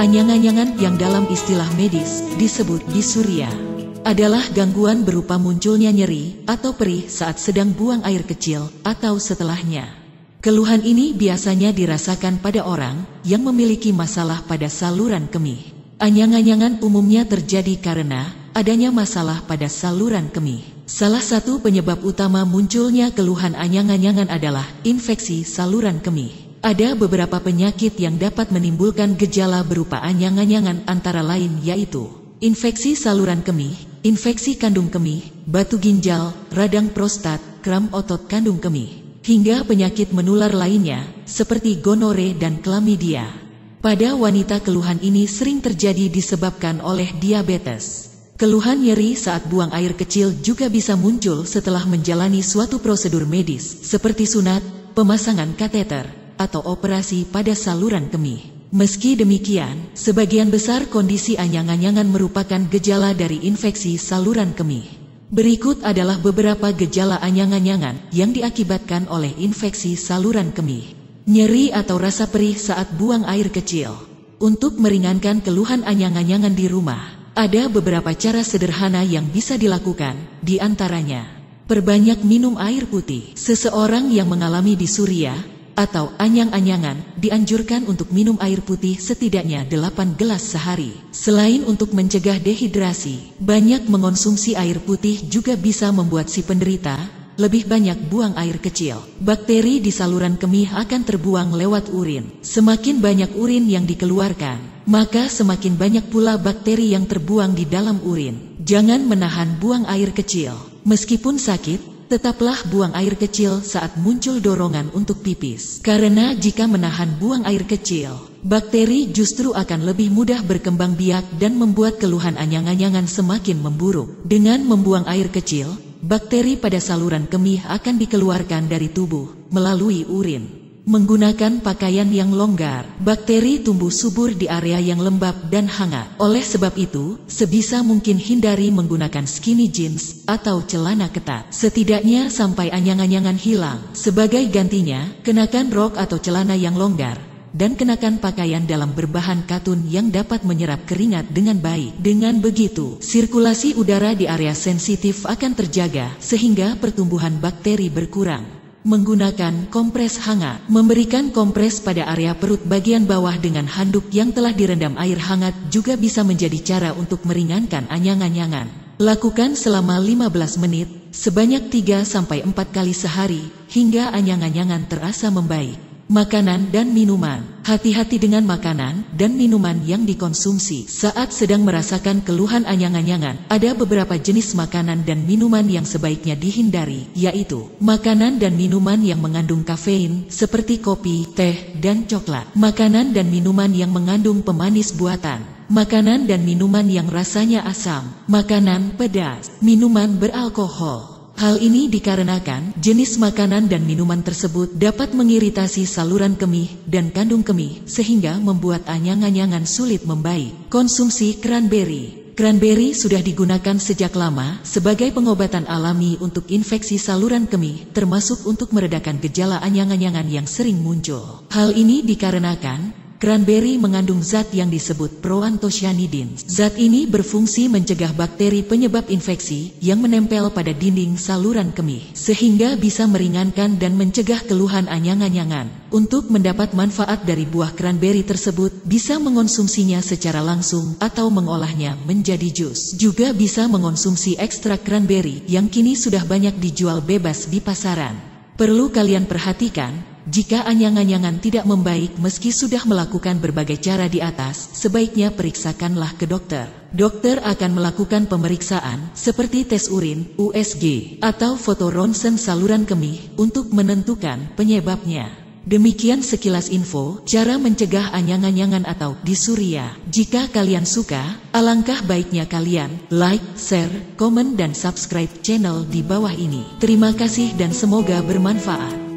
Anyang-anyangan yang dalam istilah medis disebut dysuria adalah gangguan berupa munculnya nyeri atau perih saat sedang buang air kecil atau setelahnya. Keluhan ini biasanya dirasakan pada orang yang memiliki masalah pada saluran kemih. Anyang-anyangan umumnya terjadi karena adanya masalah pada saluran kemih. Salah satu penyebab utama munculnya keluhan anyang-anyangan adalah infeksi saluran kemih. Ada beberapa penyakit yang dapat menimbulkan gejala berupa anyang-anyangan antara lain yaitu infeksi saluran kemih, infeksi kandung kemih, batu ginjal, radang prostat, kram otot kandung kemih, hingga penyakit menular lainnya seperti gonore dan klamidia. Pada wanita keluhan ini sering terjadi disebabkan oleh diabetes. Keluhan nyeri saat buang air kecil juga bisa muncul setelah menjalani suatu prosedur medis seperti sunat, pemasangan kateter, atau operasi pada saluran kemih. Meski demikian, sebagian besar kondisi anyang-anyangan merupakan gejala dari infeksi saluran kemih. Berikut adalah beberapa gejala anyang-anyangan yang diakibatkan oleh infeksi saluran kemih. Nyeri atau rasa perih saat buang air kecil. Untuk meringankan keluhan anyang-anyangan di rumah, ada beberapa cara sederhana yang bisa dilakukan, di antaranya perbanyak minum air putih. Seseorang yang mengalami dysuria atau anyang-anyangan dianjurkan untuk minum air putih setidaknya 8 gelas sehari. Selain untuk mencegah dehidrasi, banyak mengonsumsi air putih juga bisa membuat si penderita lebih banyak buang air kecil. Bakteri di saluran kemih akan terbuang lewat urin. Semakin banyak urin yang dikeluarkan, maka semakin banyak pula bakteri yang terbuang di dalam urin. Jangan menahan buang air kecil. Meskipun sakit, tetaplah buang air kecil saat muncul dorongan untuk pipis. Karena jika menahan buang air kecil, bakteri justru akan lebih mudah berkembang biak dan membuat keluhan anyang-anyangan semakin memburuk. Dengan membuang air kecil, bakteri pada saluran kemih akan dikeluarkan dari tubuh melalui urin. Menggunakan pakaian yang longgar, bakteri tumbuh subur di area yang lembab dan hangat. Oleh sebab itu, sebisa mungkin hindari menggunakan skinny jeans atau celana ketat, setidaknya sampai anyang-anyangan hilang. Sebagai gantinya, kenakan rok atau celana yang longgar, dan kenakan pakaian dalam berbahan katun yang dapat menyerap keringat dengan baik. Dengan begitu, sirkulasi udara di area sensitif akan terjaga, sehingga pertumbuhan bakteri berkurang. Menggunakan kompres hangat. Memberikan kompres pada area perut bagian bawah dengan handuk yang telah direndam air hangat juga bisa menjadi cara untuk meringankan anyang-anyangan. Lakukan selama 15 menit, sebanyak 3-4 kali sehari, hingga anyang-anyangan terasa membaik. Makanan dan minuman. Hati-hati dengan makanan dan minuman yang dikonsumsi saat sedang merasakan keluhan anyang-anyangan. Ada beberapa jenis makanan dan minuman yang sebaiknya dihindari, yaitu makanan dan minuman yang mengandung kafein seperti kopi, teh, dan coklat. Makanan dan minuman yang mengandung pemanis buatan. Makanan dan minuman yang rasanya asam. Makanan pedas. Minuman beralkohol. Hal ini dikarenakan jenis makanan dan minuman tersebut dapat mengiritasi saluran kemih dan kandung kemih sehingga membuat anyang-anyangan sulit membaik. Konsumsi cranberry. Cranberry sudah digunakan sejak lama sebagai pengobatan alami untuk infeksi saluran kemih, termasuk untuk meredakan gejala anyang-anyangan yang sering muncul. Hal ini dikarenakan cranberry mengandung zat yang disebut proanthocyanidin. Zat ini berfungsi mencegah bakteri penyebab infeksi yang menempel pada dinding saluran kemih, sehingga bisa meringankan dan mencegah keluhan anyang-anyangan. Untuk mendapat manfaat dari buah cranberry tersebut, bisa mengonsumsinya secara langsung atau mengolahnya menjadi jus. Juga bisa mengonsumsi ekstrak cranberry yang kini sudah banyak dijual bebas di pasaran. Perlu kalian perhatikan, jika anyang-anyangan tidak membaik meski sudah melakukan berbagai cara di atas, sebaiknya periksakanlah ke dokter. Dokter akan melakukan pemeriksaan seperti tes urin, USG, atau foto ronsen saluran kemih untuk menentukan penyebabnya. Demikian sekilas info cara mencegah anyang-anyangan atau dysuria. Jika kalian suka, alangkah baiknya kalian like, share, komen dan subscribe channel di bawah ini. Terima kasih dan semoga bermanfaat.